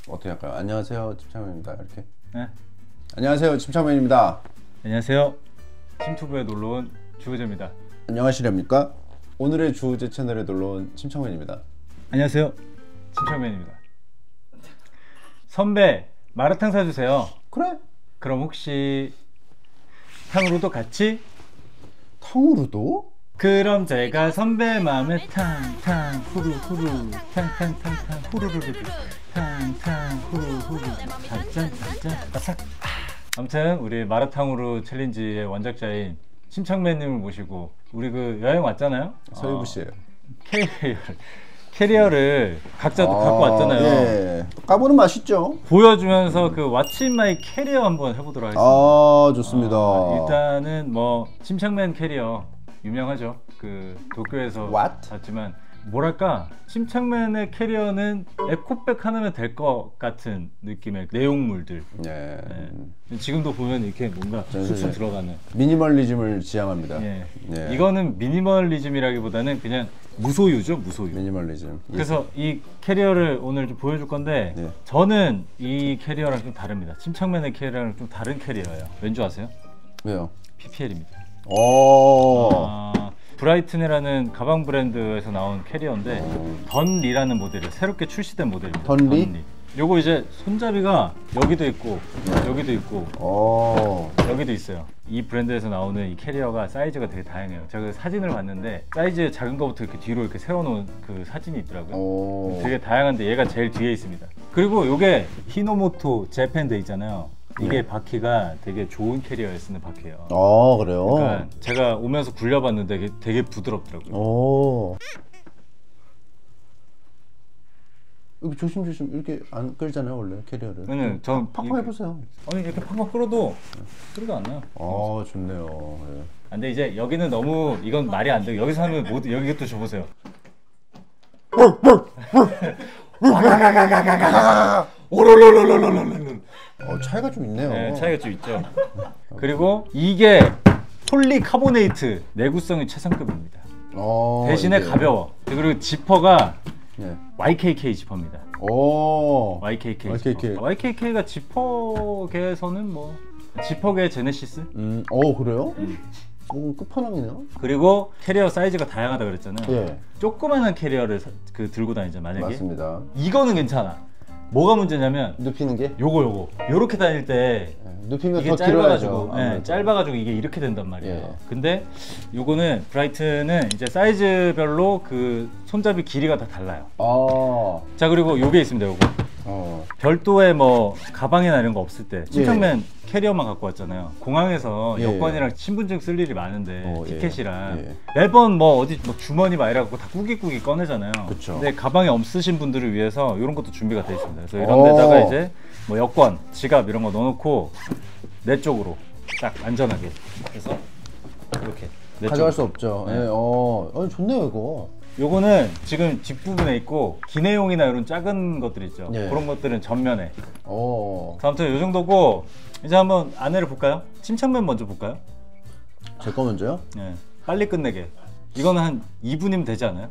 어떻게 할까요? 안녕하세요, 침착맨입니다. 이렇게. 네. 안녕하세요, 침착맨입니다. 안녕하세요. 침투부에 놀러온 주호재입니다. 안녕하시렵니까? 오늘의 주호재 채널에 놀러온 침착맨입니다. 안녕하세요. 침착맨입니다. 선배 마라탕 사주세요. 그래? 그럼 혹시 탕후루도 같이? 탕후루도? 그럼 제가 선배 마음에 탕탕 후루후루 탕탕탕탕 후루루루 탕탕 후루후루 단짠 단짠 바삭. 아무튼 우리 마라탕후루 챌린지의 원작자인 침착맨님을 모시고 우리 그 여행 왔잖아요. 서유부 씨예요. 캐리어를 각자 또 갖고 왔잖아요. 예. 까보는 맛있죠? 보여주면서 그 왓츠 인 마이 캐리어 한번 해보도록 하겠습니다. 아, 좋습니다. 일단은 뭐 침착맨 캐리어 유명하죠. 그 도쿄에서 What? 봤지만 뭐랄까 침착맨의 캐리어는 에코백 하나면 될 것 같은 느낌의 내용물들. 예. 네. 지금도 보면 이렇게 뭔가 쑥쑥 들어가는 미니멀리즘을 지향합니다. 예. 예. 이거는 미니멀리즘이라기보다는 그냥 무소유죠, 무소유. 미니멀리즘. 그래서 이 캐리어를 오늘 좀 보여줄 건데 예. 저는 이 캐리어랑 좀 다릅니다. 침착맨의 캐리어랑 좀 다른 캐리어예요. 왠지 아세요? 왜요? PPL입니다. 오. 브라이튼이라는 가방 브랜드에서 나온 캐리어인데 던리라는 모델이에요. 새롭게 출시된 모델입니다. 던리? 요거 이제 손잡이가 여기도 있고 여기도 있고 여기도 있어요. 이 브랜드에서 나오는 이 캐리어가 사이즈가 되게 다양해요. 제가 그 사진을 봤는데 사이즈 작은 거부터 이렇게 뒤로 이렇게 세워놓은 그 사진이 있더라고요. 되게 다양한데 얘가 제일 뒤에 있습니다. 그리고 요게 히노모토 재팬 돼 있잖아요. 이게 바퀴가 되게 좋은 캐리어에 쓰는 바퀴예요. 아, 그래요? 그러니까 제가 오면서 굴려봤는데 이게 되게 부드럽더라고요. 오. 이렇게 조심조심 이렇게 안 끌잖아요, 원래 캐리어를. 네, 전 팍팍 해보세요. 아니 이렇게 팍팍 끌어도 소리가 안 나요. 아, 좋네요. 예. 근데 이제 여기는 너무 이건 말이 안 돼요. 여기서 하면 모두 여기 또 줘보세요. 차이가 좀 있네요. 네, 차이가 좀 있죠. 그리고 이게 폴리카보네이트 내구성이 최상급입니다. 대신에 이게. 가벼워. 그리고 지퍼가 예. YKK 지퍼입니다. 오. YKK YKK. 지퍼. YKK가 지퍼계에서는 뭐 지퍼계 제네시스? 그래요? 끝판왕이네요. 그리고 캐리어 사이즈가 다양하다 그랬잖아요. 예. 조그마한 캐리어를 들고 다니죠 만약에. 맞습니다. 이거는 괜찮아. 뭐가 문제냐면 눕히는 게? 요렇게 다닐 때 눕히면 이게 더 짧아가지고 길어야죠. 짧아가지고 이게 이렇게 된단 말이에요. 예. 근데 요거는 브라이튼은 이제 사이즈별로 그 손잡이 길이가 다 달라요. 자, 그리고 요게 있습니다. 요거 별도의 뭐 가방이나 이런 거 없을 때 침착맨 캐리어만 갖고 왔잖아요. 공항에서 여권이랑 신분증 쓸 일이 많은데 티켓이랑 매번 뭐 어디 뭐 주머니 막 이래갖고 다 꾸깃꾸깃 꺼내잖아요. 그쵸. 근데 가방에 없으신 분들을 위해서 이런 것도 준비가 되어 있습니다. 그래서 이런 데다가 이제 뭐 여권, 지갑 이런 거 넣어놓고 내 쪽으로 딱 안전하게 해서 이렇게 내 가져갈 쪽으로. 수 없죠. 네. 좋네요 이거. 요거는 지금 뒷부분에 있고 기내용이나 이런 작은 것들 있죠. 예. 그런 것들은 전면에. 아무튼 요 정도고 이제 한번 안내를 볼까요? 침착맨 먼저 볼까요? 제 거 먼저요? 네. 빨리 끝내게. 이거는 한 2분이면 되지 않아요?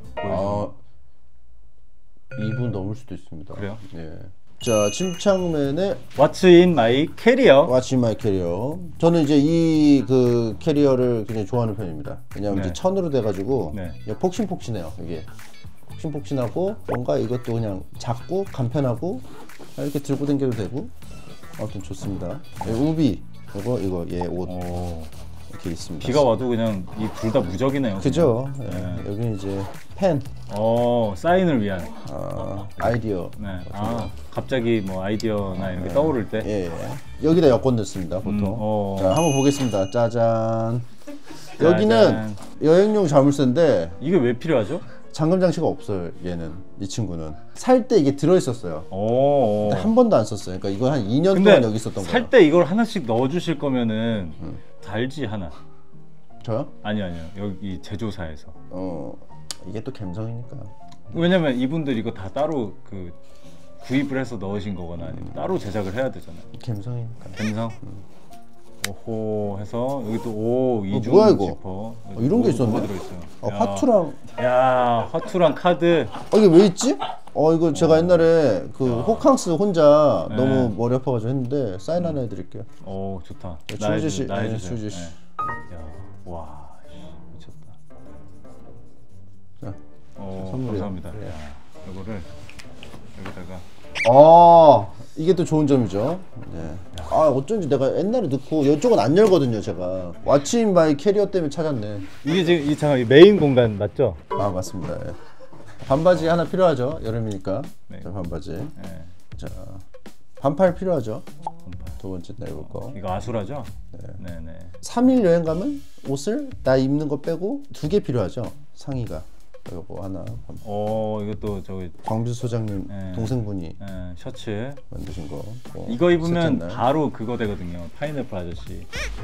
2분 넘을 수도 있습니다. 그래요? 예. 자, 침착맨의 What's in my carrier? What's in my carrier. 저는 이제 이 그 캐리어를 굉장히 좋아하는 편입니다. 왜냐하면 이제 천으로 돼가지고 폭신폭신해요. 이게 폭신폭신하고 뭔가 이것도 그냥 작고 간편하고 이렇게 들고 다녀도 되고 아무튼 좋습니다. 우비 이거 옷 이렇게 있습니다. 비가 와도 그냥 이 둘 다 무적이네요. 그죠? 여기 이제 펜. 사인을 위한. 아이디어. 네. 갑자기 뭐 아이디어나 이런 게 떠오를 때. 여기다 여권 넣습니다 보통. 자, 한번 보겠습니다. 짜잔. 여기는 여행용 자물쇠인데 이게 왜 필요하죠? 잠금 장치가 없어요. 이 친구는 살 때 이게 들어있었어요. 한 번도 안 썼어요. 그러니까 이거 한 2년 동안 여기 있었던 거예요. 살 때 이걸 하나씩 넣어주실 거면은 달지 하나. 저요? 아니요. 여기 제조사에서. 이게 또 갬성이니까. 왜냐면 이분들 이거 다 따로 그 구입을 해서 넣으신 거거나 아니면 따로 제작을 해야 되잖아요. 갬성이니까. 갬성? 오호 해서 여기 또 오 이중 뭐야 이거? 지퍼. 이런 게 있었네. 화투랑. 야 화투랑 카드. 이게 왜 있지? 이거 제가 옛날에 그 호캉스 혼자 너무 머리 아파가지고 했는데 사인 하나 해드릴게요. 오 좋다. 주지 씨. 나 주지 해주세요. 씨. 야, 와 미쳤다. 자, 선물이요. 감사합니다. 야, 이거를 여기다가. 이게 또 좋은 점이죠. 네. 어쩐지 내가 옛날에 넣고 이쪽은 안 열거든요. 제가 왓츠인 마이 캐리어 때문에 찾았네. 이게 지금 잠깐 메인 공간 맞죠? 맞습니다. 예. 반바지 하나 필요하죠. 여름이니까. 네. 자, 반바지. 네. 자, 반팔 필요하죠. 반팔. 두 번째 내볼 거. 이거 아수라죠? 네. 네. 3일 여행 가면 옷을 나 입는 거 빼고 2개 필요하죠. 상의가. 이거 하나. 이것도 저기 광주 소장님 동생분이 셔츠 만드신 거. 이거 입으면 바로 그거 되거든요. 파인애플 아저씨.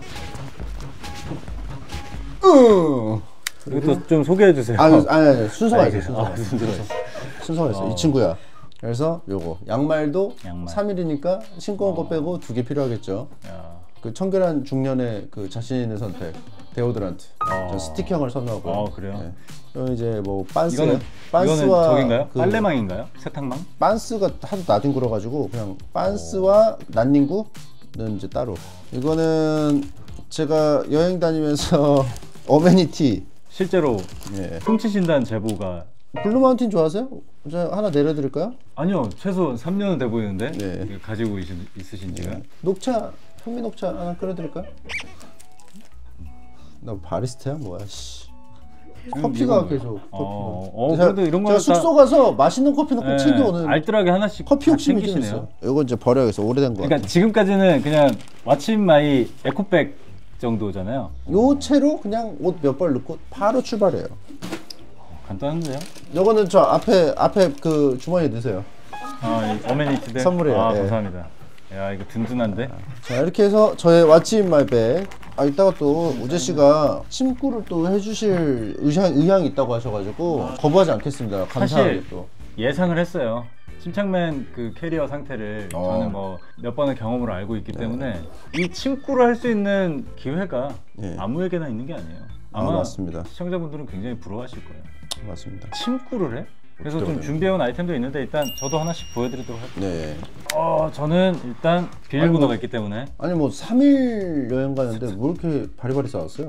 이것도 좀 소개해 주세요. 아니, 순서가 있어요. 순서가 있어요. 이 친구야. 그래서 요거 양말도 3일이니까 신고 온 거 빼고 2개 필요하겠죠. 그 청결한 중년의 그 자신 있는 선택. 데오드란트. 저 스틱형을 선호하고요. 그래요? 네. 그리고 이제 뭐 빤스. 이거는 저긴가요? 빨래망인가요? 세탁망? 빤스가 하도 나뒹굴어 가지고 그냥 빤스와 난닝구는 이제 따로. 이거는 제가 여행 다니면서 어메니티. 실제로 훔치신다는 제보가. 블루마운틴 좋아하세요? 제가 하나 내려드릴까요? 아니요, 최소 3년은 돼 보이는데. 네. 가지고 있으신지가. 녹차, 현미 녹차 하나 끓여드릴까요? 나 바리스타야 뭐야 씨. 커피가 계속 그래도 이런 거 제가 숙소 가서 맛있는 커피는 꼭 챙겨오는 알뜰하게 하나씩 커피 욕심이 좀 챙기시네요. 있어요. 이거 이제 버려야겠어. 오래된 거. 그러니까 지금까지는 그냥 왓츠인 마이 에코백 정도잖아요. 요 채로 그냥 옷 몇 벌 넣고 바로 출발해요. 간단한데요? 요거는 저 앞에 그 주머니에 넣으세요. 이 어메니티들 선물이에요. 감사합니다. 야 이거 든든한데? 자 이렇게 해서 저의 왓츠인 마이 백. 이따가 또 우재 씨가 침구를 또 해주실 의향이 있다고 하셔가지고 거부하지 않겠습니다. 감사하게 또. 예상을 했어요. 침착맨 그 캐리어 상태를 저는 뭐 몇 번의 경험으로 알고 있기 때문에 이 침구를 할 수 있는 기회가 아무에게나 있는 게 아니에요. 아마 맞습니다. 시청자분들은 굉장히 부러워하실 거예요. 맞습니다. 침구를 해? 그래서 좀 준비해온 아이템도 있는데 일단 저도 하나씩 보여드리도록 할게요. 네. 저는 일단 비밀번호가 있기 때문에. 아니 뭐 3일 여행 가는데 뭐 이렇게 바리바리 싸웠어요?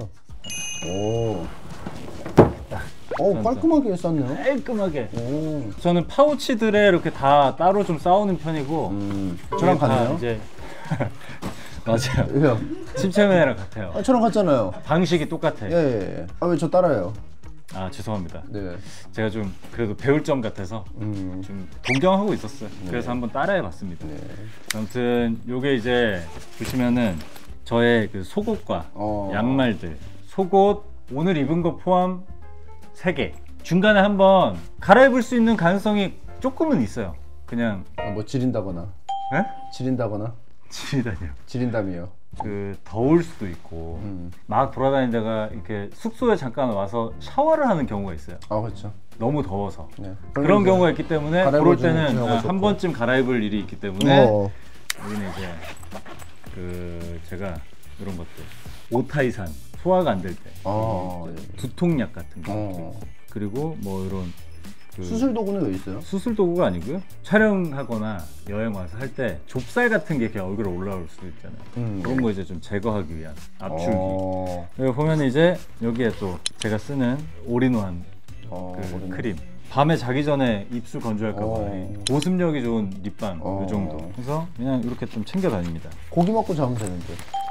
깔끔하게 쌌네요. 깔끔하게. 저는 파우치들에 이렇게 다 따로 좀 싸우는 편이고. 저랑 같네요. 이제 맞아요. 왜요? 침착맨이랑 같아요. 저랑 같잖아요. 방식이 똑같아. 예. 왜 저 따라해요? 죄송합니다. 네. 제가 좀 그래도 배울 점 같아서 좀 동경하고 있었어요. 그래서 한번 따라해봤습니다. 아무튼 요게 이제 보시면은 저의 그 속옷과 양말들, 속옷 오늘 입은 거 포함 3개. 중간에 한번 갈아입을 수 있는 가능성이 조금은 있어요. 그냥 뭐 지린다거나. 네? 지린다거나. 지리다니요. 지린다미요. 그 더울 수도 있고 막 돌아다니다가 이렇게 숙소에 잠깐 와서 샤워를 하는 경우가 있어요. 그렇죠. 너무 더워서. 그런 경우가 있기 때문에 그럴 때는 한 번쯤 갈아입을 일이 있기 때문에 여기는 이제 그 제가 이런 것들 오타이산 소화가 안 될 때 두통약 같은 거 그리고 뭐 이런 수술 도구는 왜 있어요? 수술 도구가 아니고요. 촬영하거나 여행 와서 할 때 좁쌀 같은 게 이렇게 얼굴에 올라올 수도 있잖아요. 그런 거 이제 좀 제거하기 위한 압출기. 여기 보면 이제 여기에 또 제가 쓰는 올인원 그 크림. 밤에 자기 전에 입술 건조할까 봐 보습력이 좋은 립밤 이 정도. 그래서 그냥 이렇게 좀 챙겨 다닙니다. 고기 먹고 자면 되는데.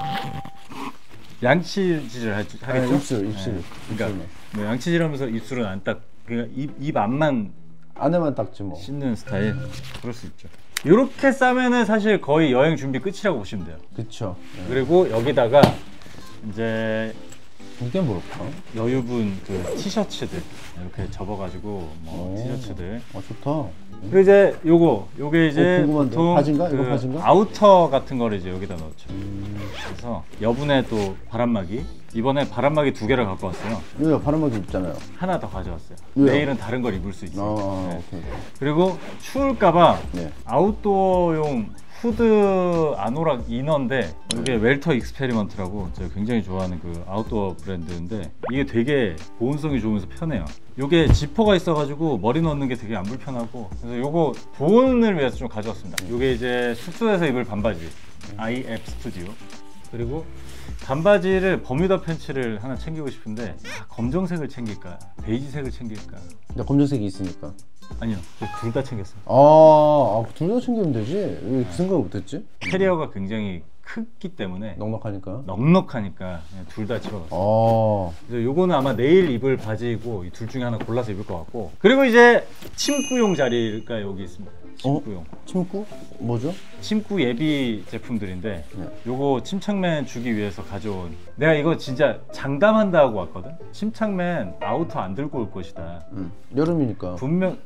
양치질을 하겠죠? 입술. 그러니까 뭐 양치질하면서 입술은 안 딱. 그러니까 입 안만 안에만 닦지 뭐. 씻는 스타일. 그럴 수 있죠. 이렇게 싸면은 사실 거의 여행 준비 끝이라고 보시면 돼요. 그렇죠. 그리고 여기다가 이제 이게 뭘까? 여유분 그 티셔츠들 이렇게 접어가지고 뭐 티셔츠들. 좋다. 그리고 이제 요게 이제 궁금한데. 보통 바지인가? 그 이거 바지인가? 아우터 같은 거를 이제 여기다 넣죠. 그래서 여분의 또 바람막이. 이번에 바람막이 2개를 갖고 왔어요. 왜요? 바람막이 입잖아요. 하나 더 가져왔어요. 왜요? 내일은 다른 걸 입을 수 있어요. 오케이. 그리고 추울까봐 네. 아웃도어용 후드 아노락 이너인데 이게 웰터 익스페리먼트라고 제가 굉장히 좋아하는 그 아웃도어 브랜드인데 이게 되게 보온성이 좋으면서 편해요. 이게 지퍼가 있어가지고 머리 넣는 게 되게 안 불편하고 그래서 요거 보온을 위해서 좀 가져왔습니다. 이게 이제 숙소에서 입을 반바지 IF 스튜디오. 그리고 반바지를 버뮤다 팬츠를 하나 챙기고 싶은데 검정색을 챙길까 베이지색을 챙길까. 나 검정색이 있으니까. 아니요, 둘 다 챙겼어요. 둘 다 챙기면 되지. 왜 그 생각을 못했지? 캐리어가 굉장히 크기 때문에 넉넉하니까 둘 다 집어넣었어요. 그래서 요거는 아마 내일 입을 바지이고 이 둘 중에 하나 골라서 입을 것 같고. 그리고 이제 침구용 자리가 여기 있습니다. 침구용. 침구? 뭐죠? 침구 예비 제품들인데 요거 침착맨 주기 위해서 가져온, 내가 이거 진짜 장담한다 하고 왔거든. 침착맨 아우터 안 들고 올 것이다. 여름이니까 분명.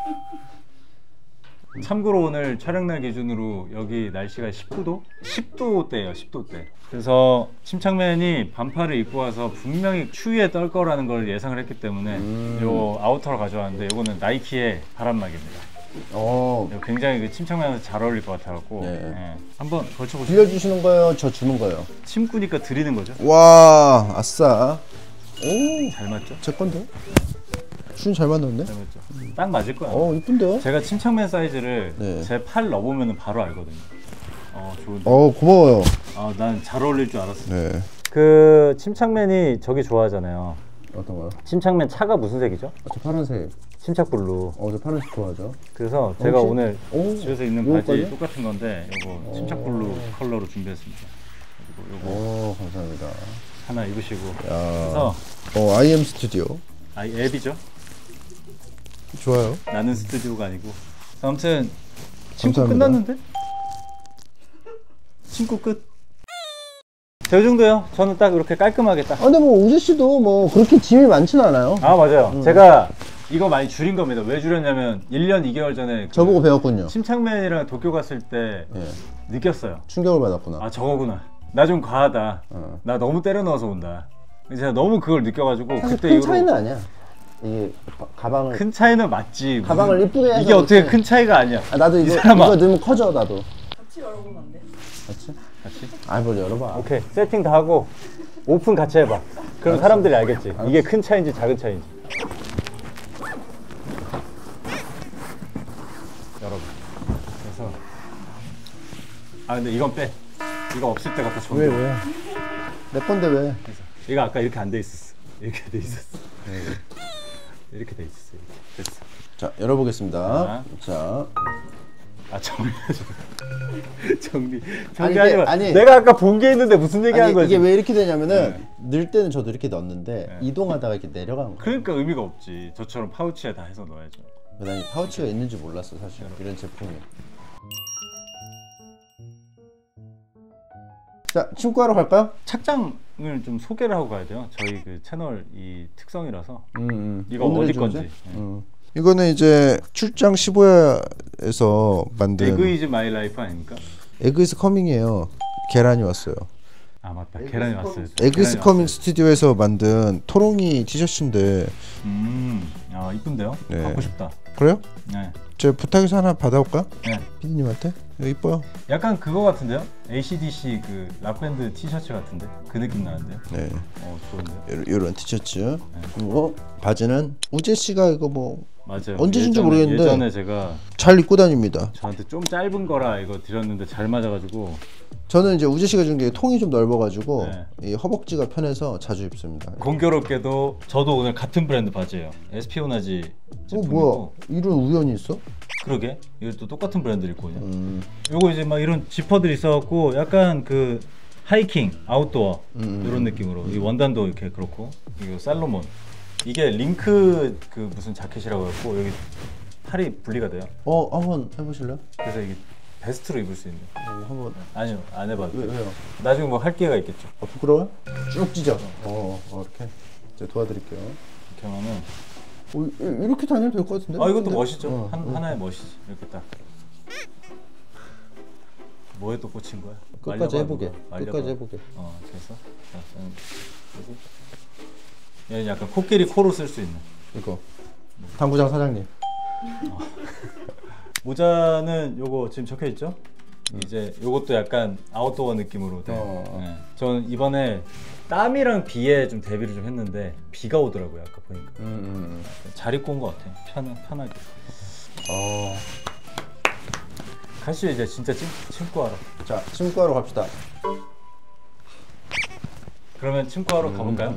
참고로 오늘 촬영날 기준으로 여기 날씨가 19도? 10도대예요. 10도대. 그래서 침착맨이 반팔을 입고 와서 분명히 추위에 떨 거라는 걸 예상을 했기 때문에 요 아우터를 가져왔는데 요거는 나이키의 바람막입니다. 굉장히 그 침착맨한테 잘 어울릴 것 같아갖고 네. 한번 걸쳐보시죠. 빌려주시는 거예요? 저 주는 거예요? 침구니까 드리는 거죠. 와, 아싸. 오, 잘 맞죠? 제 건데? 춤 잘 맞는데? 잘 맞죠? 딱 맞을 거야. 이쁜데요? 제가 침착맨 사이즈를 제 팔 넣어보면 바로 알거든요. 좋은데. 고마워요. 난 잘 어울릴 줄 알았어. 네. 그 침착맨이 저기 좋아하잖아요. 어떤 거요? 침착맨 차가 무슨 색이죠? 저 파란색. 침착 블루. 저 파란색 좋아하죠. 그래서 제가 혹시? 오늘 집에서 입는 바지 요거까지? 똑같은 건데 요거 침착 블루 컬러로 준비했습니다. 그리고 요거 감사합니다. 하나 입으시고. 그래서 IM 스튜디오. 앱이죠. 좋아요. 나는 스튜디오가 아니고. 아무튼 침구 감사합니다. 끝났는데? 침구 끝. 저 정도요. 저는 딱 이렇게 깔끔하게 딱. 근데 뭐 우재 씨도 뭐 그렇게 짐이 많지는 않아요. 맞아요. 제가 이거 많이 줄인 겁니다. 왜 줄였냐면 1년 2개월 전에 저보고 배웠군요. 침착맨이랑 도쿄 갔을 때 느꼈어요. 충격을 받았구나. 저거구나. 나 좀 과하다. 나 너무 때려 넣어서 온다. 제가 너무 그걸 느껴가지고 사실 그때 큰 이후로 차이는 아니야. 이게 가방을 큰 차이는 맞지. 가방을 이쁘게 해서 이게 어떻게 이렇게. 큰 차이가 아니야. 나도 이거 넣으면 커져. 나도 같이 열어보면 안 돼? 같이? 뭘 열어봐. 오케이, 세팅 다 하고 오픈 같이 해봐. 그럼 사람들이 알겠지. 이게 큰 차인지 작은 차인지. 여러분, 그래서 근데 이건 빼. 이거 없을 때 갖다 줘. 왜? 내 건데 왜? 그래서 이거 아까 이렇게 안 돼 있었어. 이렇게 돼 있었어. 이렇게 돼 있었어. 이렇게. 됐어. 자, 열어보겠습니다. 자. 정리하지 마. 정리하지 마. 아니, 내가 아까 본 게 있는데 무슨 얘기하는 거지? 이게 왜 이렇게 되냐면은 넣을 때는 저도 이렇게 넣었는데 이동하다가 이렇게 내려간 거야. 그러니까 의미가 없지. 저처럼 파우치에 다 해서 넣어야죠. 난 이 파우치가 있는지 몰랐어 사실. 이런 제품이. 자, 침구하러 갈까요? 착장을 좀 소개를 하고 가야 돼요. 저희 그 채널 이 특성이라서. 이거 오늘의 어디 주제? 건지. 이거는 이제 출장 15야에서 만든 에그 이즈 마이 라이프 아닙니까? 에그 이즈 커밍이에요. 계란이 왔어요. 맞다. 계란이 왔어요. 에그 이즈 커밍 스튜디오에서 만든 토롱이 티셔츠인데 이쁜데요? 네. 갖고 싶다. 그래요? 네. 제가 부탁해서 하나 받아올까? 네. 피디님한테? 이거 이뻐요. 약간 그거 같은데요? AC/DC 그 락밴드 티셔츠 같은데? 그 느낌 나는데요? 네. 좋은데? 요런 티셔츠. 그리고 바지는 우재 씨가 이거 뭐 맞아요. 언제 준지 모르겠는데 예전에 제가 잘 입고 다닙니다. 저한테 좀 짧은 거라 이거 드렸는데 잘 맞아가지고. 저는 이제 우재 씨가 준 게 통이 좀 넓어가지고 네. 이 허벅지가 편해서 자주 입습니다. 공교롭게도 저도 오늘 같은 브랜드 바지예요. 에스피오나지 제품이고. 뭐야? 이런 우연이 있어? 그러게. 이것도 똑같은 브랜드 입고 오냐. 요거 이제 막 이런 지퍼들이 있어갖고 약간 그 하이킹, 아웃도어 이런 느낌으로. 이 원단도 이렇게 그렇고. 이거 살로몬. 이게 링크 그 무슨 자켓이라고 해갖고 여기 팔이 분리가 돼요. 한번 해보실래요? 그래서 이게 베스트로 입을 수 있는. 한번. 아니요, 안 해봐도. 왜요? 나중에 뭐 할 기회가 있겠죠. 부끄러워요? 쭉 찢어. 이렇게. 제가 도와드릴게요. 이렇게 하면은. 이렇게 다녀도 될 것 같은데? 이것도 멋있죠. 하나의 멋이지. 이렇게 딱. 뭐에 또 꽂힌 거야? 끝까지 해보게. 말려봐. 끝까지 해보게. 그래서 그리고 얘는 약간 코끼리 코로 쓸 수 있는. 이거. 당구장 사장님. 모자는 요거 지금 적혀 있죠? 이제 요것도 약간 아웃도어 느낌으로 돼. 네. 저는 이번에 땀이랑 비에 좀 대비를 좀 했는데 비가 오더라고요 아까 보니까. 잘 입고 온 것 같아. 편하게. 가시죠 이제 진짜 침구하러. 자, 침구하러 갑시다. 그러면 침구하러 가볼까요?